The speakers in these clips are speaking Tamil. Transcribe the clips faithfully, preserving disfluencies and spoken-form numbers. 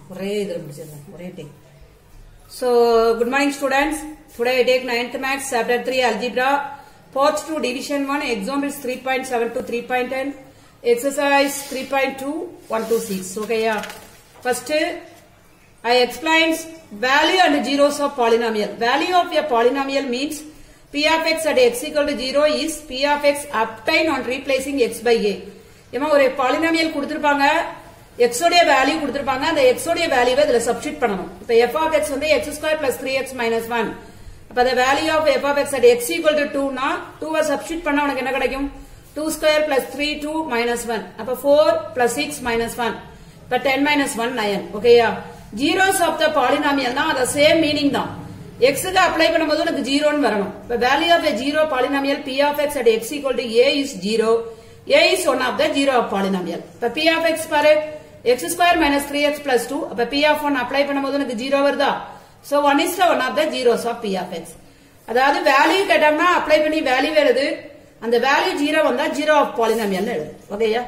ஒரே இதுல முடிச்சிடலாம் ஒரே take. So good morning students. Today I take ninth maths chapter three algebra part two division one examples three point seven to three point ten exercise three point two one to six. Okay, yeah. First I explains value and zeros of polynomial. Value of a polynomial means p of x at x equal to zero is p of x obtained on replacing x by a. ஏமா ஒரு பாலினாமியல் கொடுத்திருப்பாங்க, x உடைய வேல்யூ கொடுத்திருப்பாங்க, அந்த x உடைய வேல்யூவை இதுல சப்ஸ்டிட்யூட் பண்ணனும். இப்போ f of x வந்து x square plus three x minus one. அப்ப the value of f of x at x equal to two னா two வை சப்ஸ்டிட்யூட் பண்ணா உங்களுக்கு என்ன கிடைக்கும்? two square plus three two minus one. அப்ப four plus six minus one. இப்ப ten minus one nine. ஓகேயா? zeros of the polynomial னா அது சேம் மீனிங் தான். x க்கு அப்ளை பண்ணும்போது உங்களுக்கு zero ன்னு வரணும். இப்ப value of a zero polynomial p of x at x equal to a is zero. A is one of the zero of polynomial. இப்ப p of x பாரு x square minus three x plus two. அப்ப p of one அப்ளை பண்ணும்போது எனக்கு zero வருதா? So one is the one of the zeros of p of x. அதாவது வேல்யூ கேட்டோம்னா அப்ளை பண்ணி வேல்யூ எழுது, அந்த வேல்யூ zero வந்தா zero of polynomial எழுது. ஓகேயா?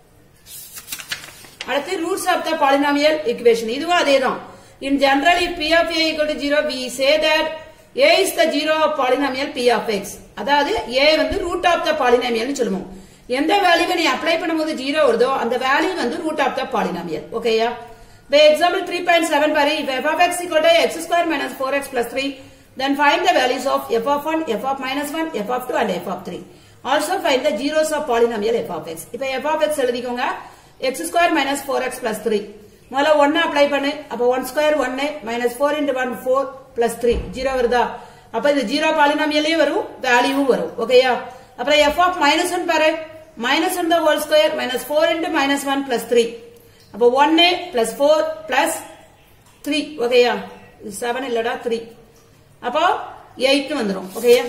அடுத்து roots of the polynomial equation. இதுவும் அதேதான். In general, if p of a equal to zero, we say that a is the zero of polynomial p of x. அதாவது a வந்து root of the polynomial னு சொல்லுவோம். எந்த வேல்யூவை நீ அப்ளை பண்ணும்போது ஜீரோ வருதோ அந்த வேல்யூ வந்து ரூட் ஆஃப் த பாலினாமியல். ஓகேயா? By example three point seven பாரு, if f of x equal to x square minus four x plus three, then find the values of f of one, f of minus one, f of two and f of three. Also find the zeros of polynomial f of x. இப்போ f of x எழுதிக்கோங்க, x square minus four x plus three. முதல்ல one அப்ளை பண்ணு, அப்ப one square one minus four into one four plus three zero வருதா? அப்ப இது ஜீரோ பாலினாமியலே வரும், வேல்யூவும் வரும். ஓகேயா? அப்புறம் f of minus one பாரு, minus one the whole square minus four into minus one plus three. அப்ப one plus four plus three. ஓகேயா? seven இல்லடா three. அப்போ eight வந்துரும். ஓகேயா?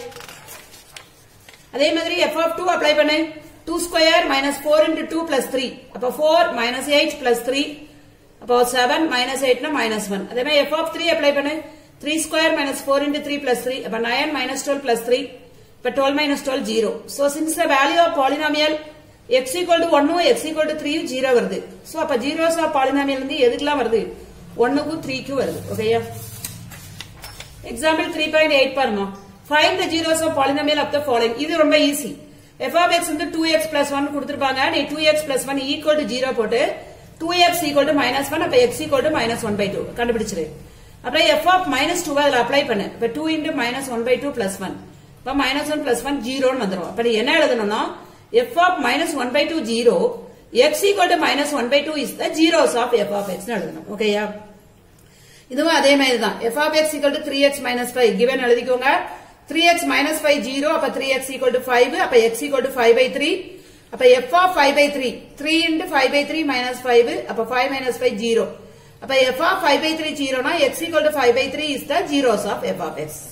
அதே மாதிரி f of two அப்ளை பண்ணு, two square minus four into two plus three. அப்ப four minus eight plus three. அப்போ seven minus eight னா minus one. அதே மாதிரி f of three அப்ளை பண்ணு, three square minus four into three plus three. அப்ப nine minus twelve plus three. But twelve minus twelve zero. So since the value of polynomial x equal to one x equal to three zero வருது. So அப்ப zeros of polynomial வந்து எதுக்கெல்லாம் வருது? one க்கு three க்கு வருது. ஓகேயா? Example three point eight பாருங்க. Find the zeros of polynomial of the following. இது ரொம்ப ஈஸி. f of x வந்து two x plus one கொடுத்திருப்பாங்க. நீ two x plus one equal to zero போட்டு two x equal to minus one, அப்ப x equal to minus one by two கண்டுபிடிச்சிரு. அப்புறம் f of minus two அதுல அப்ளை பண்ணு. அப்ப two into minus one by two plus one. அப்ப minus one plus one zero ன்னு வந்துரும். அப்ப நீ என்ன எழுதணும்னா f of minus one by two zero, x equal to minus one by two is the zeros of f of x ன்னு எழுதணும். ஓகேயா? இதுவும் அதே மாதிரி தான். f of x equal to three x minus five given எழுதிக்கோங்க. three x minus five zero, அப்ப three x equal to five, அப்ப x equal to five by three. அப்ப f of five by three, three into five by three minus five, அப்ப five minus five zero. அப்ப f of five by three zero னா x equal to five by three is the zeros of f of x.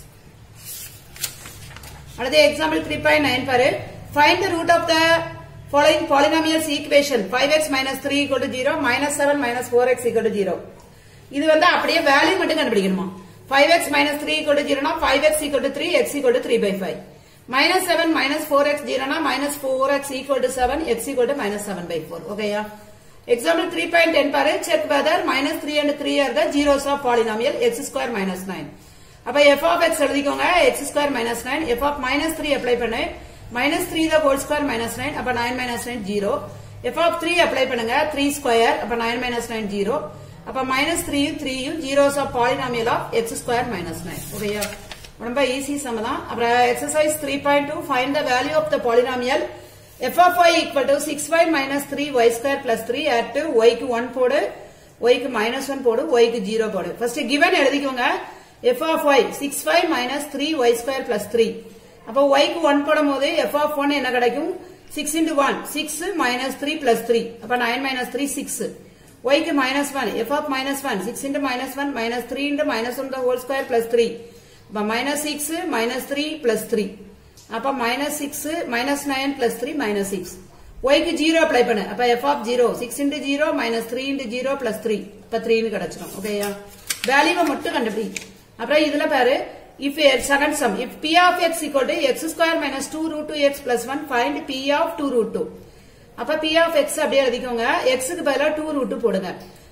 அடுத்த எக்ஸாம்பிள் three point nine பாரு, find the root of the following polynomials equation five x minus three equal to zero, minus seven minus four x equal to zero. இது வந்து அப்படியே வேல்யூ மட்டும் கண்டுபிடிக்கணுமா? five x minus three equal to zero னா five x equal to three, x equal to three by five. minus seven minus four x zero னா minus four x equal to seven, x equal to minus seven by four. ஓகேயா? எக்ஸாம்பிள் three point ten பாரு, check whether minus three and three are the zeros of polynomial x square minus nine. அப்ப f of x எழுதிக்கோங்க, x square minus nine, f of minus three apply பண்ணு, minus three the whole square minus nine, அப்ப nine minus nine zero. f of three apply பண்ணுங்க, three square, அப்ப nine minus nine zero. அப்ப minus three three zeros of polynomial of x square minus nine. ஓகேயா? ரொம்ப ஈஸி சம் தான். அப்புறம் exercise three point two, find the value of the polynomial f of y equal to six y minus three y square plus three at y க்கு one போடு, y க்கு minus one போடு, y க்கு zero போடு. ஃபர்ஸ்ட் given எழுதிக்கோங்க, f of y six y minus three y square plus three. அப்ப y க்கு one போடும்போது f of one என்ன கிடைக்கும்? six into one, six minus three plus three. அப்ப nine minus three six. y க்கு minus one, f of minus one, six into minus one minus three into minus one the whole square plus three. அப்ப minus six minus three plus three. அப்ப minus six minus nine plus three minus six. y க்கு zero அப்ளை பண்ணு. அப்ப f of zero, six into zero minus three into zero plus three. அப்ப three ன்னு கிடைச்சிரும். ஓகேயா? வேல்யூவை மட்டும் கண்டுபிடி. அப்புறம் இதுல பாரு, if a second sum, if p of x equal to x square minus two root two x plus one, find p of two root two. அப்ப p of x அப்படியே எழுதிக்கோங்க, x க்கு பதிலா two root two போடுங்க.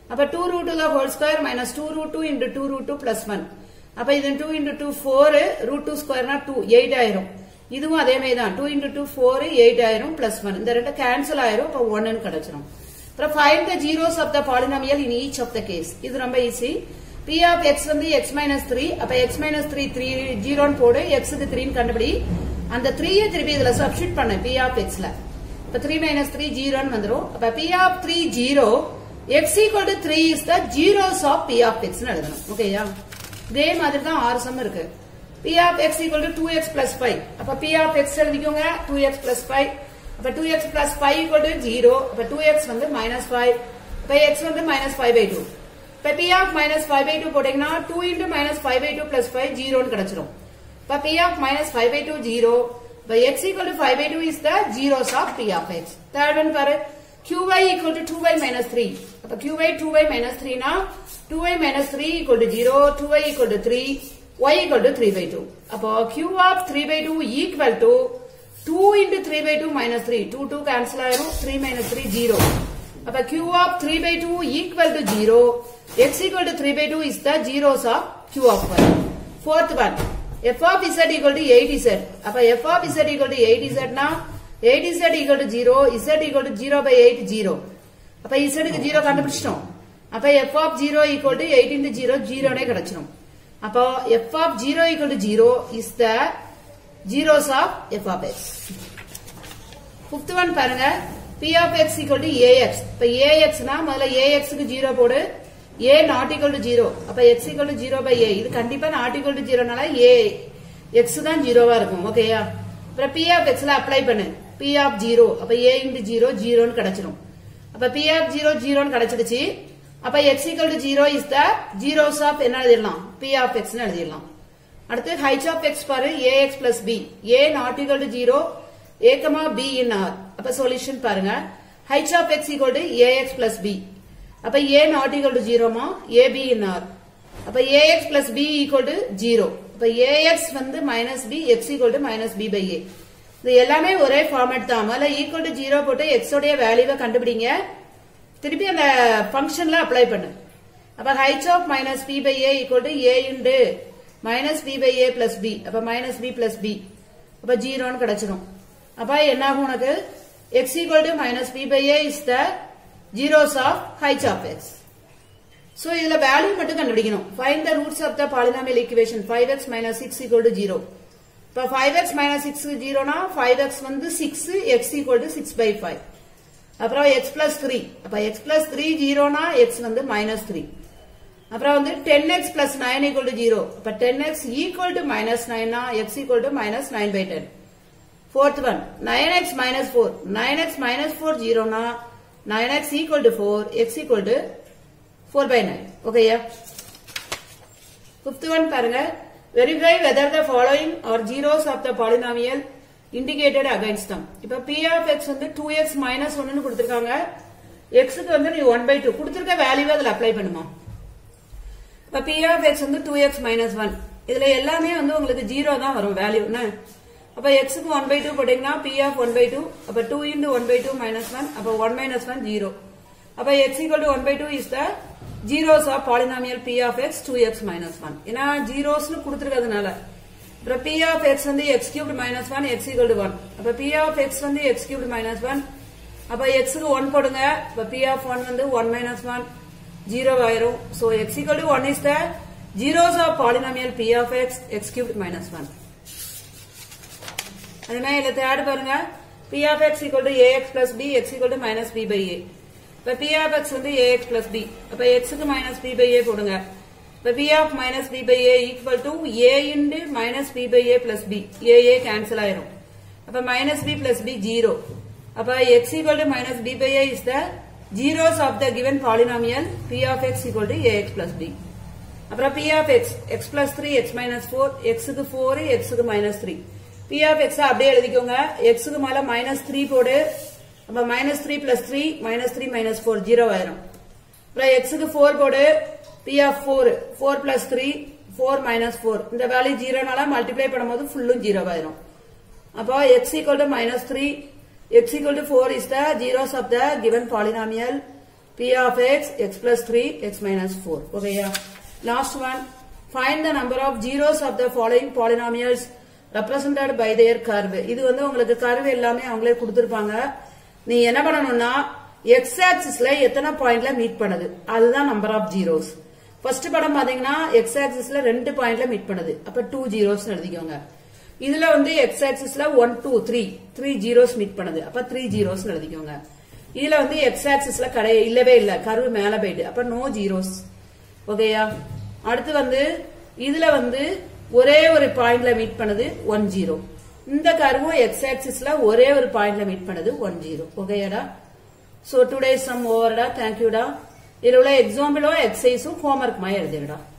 அப்ப two root two the whole square minus two root two into two root two plus one. அப்ப இது two into two four root two square na two eight ஆயிரும். இதுவும் அதே மாதிரி தான் two into two four eight ஆயிரும் plus one. இந்த ரெண்டு கேன்சல் ஆயிரும். அப்ப one ன்னு கிடைச்சிரும். அப்புறம் find the zeros of the polynomial in each of the case. இது ரொம்ப ஈஸி. P of x வந்து x minus three. அப்ப x minus three three zero ன்னு போடு. x க்கு three ன்னு கண்டுபிடி. அந்த three திருப்பி இதுல சப்ஸ்டிட்யூட் பண்ணு P of x ல. அப்ப three minus three zero ன்னு வந்துரும். அப்ப P of three zero x equal to three is the zeros of P of x ன்னு எழுதணும். ஓகேயா? இதே மாதிரி தான் ஆறு சம் இருக்கு. P of x equal to two x plus five. அப்ப P of x எழுதிக்கோங்க two x plus five. அப்ப two x plus five equal to zero. அப்ப two x வந்து minus five. அப்ப x வந்து minus five by two. இப்ப P of minus five by two போட்டீங்கன்னா two into minus five by two plus five zero ன்னு கிடைச்சிரும். இப்ப P of minus five by two zero. இப்ப x equal to five by two is the zeros of P of x. Third one பாரு. Qy equal to two y minus three. அப்ப Qy two y minus three னா two y minus three equal to zero, two y equal to three, y equal to three by two. அப்போ Q of three by two equal to two into three by two minus three. two, two cancel ஆயிரும். three minus three, zero. அப்ப Q of three by two equal to zero. X equal to three by two is the zeros of Q of y. Fourth one. F of z equal to eight z. அப்ப F of z equal to eight z னா eight z equal to zero, z equal to zero by eight, zero. அப்ப z க்கு zero கண்டுபிடிச்சிட்டோம். அப்ப F of zero equal to eight into zero, zero னே கிடைச்சிரும். அப்போ F of zero equal to zero is the zeros of F of x. Fifth one பாருங்க. P of x equal to ax. இப்ப ax னா முதல்ல ax க்கு zero போடு. a not equal to zero. அப்ப x equal to zero by a. இது கண்டிப்பா not equal to zero னால a x தான் ஜீரோவா இருக்கும். ஓகேயா? அப்புறம் P of x ல அப்ளை பண்ணு. P of zero. அப்ப a into zero, zero ன்னு கிடைச்சிரும். அப்ப P of zero, zero ன்னு கிடைச்சிடுச்சு. அப்ப x equal to zero is the zeros of என்ன எழுதிடலாம்? P of x ன்னு எழுதிடலாம். அடுத்து h of x பாரு ax plus b. a not equal to zero, a, b in r. அப்ப சொல்யூஷன் பாருங்க. h of x equal to ax plus b. அப்ப a not equal to zero மா ab in r. அப்ப ax plus b equal to zero. அப்ப ax வந்து minus b, x equal to minus b by a. இது எல்லாமே ஒரே ஃபார்மேட் தான். முதல்ல equal to zero போட்டு x உடைய வேல்யூவை கண்டுபிடிங்க. திருப்பி அந்த ஃபங்க்ஷன்ல அப்ளை பண்ணு. அப்ப h of minus b by a equal to a into minus b by a plus b. அப்ப minus b plus b. அப்ப zero ன்னு கிடைச்சிரும். அப்ப என்ன ஆகும் உனக்கு? x equal to minus b by a is the zeros of h of x. So இதுல வேல்யூ மட்டும் கண்டுபிடிக்கணும். Find the roots of the polynomial equation five x minus six equal to zero. இப்ப five x minus six zero னா five x வந்து six, x equal to six by five. அப்புறம் x plus three. அப்ப x plus three zero னா x வந்து minus three. அப்புறம் வந்து ten x plus nine equal to zero. அப்ப ten x equal to minus nine னா x equal to minus nine by ten. Fourth one. nine x minus four. nine x minus four zero னா nine x equal to four, x equal to four by nine. Okay, yeah. Fifth one பாருங்க. Verify whether the following are zeros of the polynomial indicated against them. இப்ப P of x வந்து two x minus one ன்னு கொடுத்திருக்காங்க. x க்கு வந்து நீ one by two கொடுத்திருக்க வேல்யூவை அதுல அப்ளை பண்ணுமா. இப்ப P of x வந்து two x minus one. இதுல எல்லாமே வந்து உங்களுக்கு zero தான் வரும் வேல்யூன்னு. அப்ப x க்கு one by two போட்டீங்கன்னா P of one by two. அப்ப two into one by two minus one. அப்ப one minus one, zero. அப்ப x equal to one by two is the zeros of polynomial P of x two x minus one. ஏன்னா zeros னு கொடுத்திருக்கிறதுனால. அப்புறம் P of x வந்து x cubed minus one, x equal to one. அப்ப P of x வந்து x cubed minus one. அப்ப x க்கு one போடுங்க. அப்ப P of one வந்து one minus one, zero ஆயிரும். So x equal to one is the zeros of polynomial P of x, x cubed minus one. அதனால இத தேர்ட் பாருங்க. P of x equal to ax plus b, x equal to minus b by a. இப்ப P of x வந்து ax plus b. அப்ப x க்கு minus b by a போடுங்க. இப்ப P of minus b by a equal to a into minus b by a plus b. a a cancel ஆயிரும். அப்ப minus b plus b, zero. அப்ப x equal to minus b by a is the zeros of the given polynomial P of x equal to ax plus b. அப்புறம் P of x, x plus three, x minus four, x க்கு four, x க்கு minus three. P of x அப்படியே எழுதிக்கோங்க. x க்கு மேல minus three போடு. அப்ப minus three plus three, minus three minus four, zero ஆயிரும். அப்புறம் x க்கு four போடு. P of four, four plus three, four minus four. இந்த வேல்யூ zero நால மல்டிப்ளை பண்ணும்போது ஃபுல்லும் zero ஆயிரும். அப்ப x equal to minus three, x equal to four is the zeros of the given polynomial P of x, x plus three, x minus four. Okay, yeah. Last one. Find the number of zeros of the following polynomials represented by their curve. இது வந்து உங்களுக்கு கர்வ் எல்லாமே அவங்களே கொடுத்திருப்பாங்க. நீ என்ன பண்ணணும்னா x axisல எத்தனை பாயிண்ட்ல மீட் பண்ணுது அதுதான் நம்பர் ஆஃப் ஜீரோஸ். ஃபர்ஸ்ட் படம் பாத்தீங்கன்னா x axisல ரெண்டு பாயிண்ட்ல மீட் பண்ணுது. அப்ப two zeros எழுதிக்கோங்க. இதுல வந்து x axisல one two three three zeros meet பண்ணுது. அப்ப three zeros எழுதிக்கோங்க. இதுல வந்து x axisல கடை இல்லவே இல்ல கர்வ் மேல போயிடு. அப்ப நோ ஜீரோஸ். ஓகேயா? அடுத்து வந்து இதுல வந்து ஒரே ஒரு பாயிண்ட்ல மீட் பண்ணுது one zero. இந்த கர்வும் x axisல ஒரே ஒரு பாயிண்ட்ல மீட் பண்ணுது one zero. ஓகேயாடா? சோ டுடே சம் ஓவர்டா. தேங்க் யூடா. இதுல உள்ள எக்ஸாம்பிளோ எக்ஸசைஸும் ஹோம்வொர்க் மாதிரி எழுதிடா.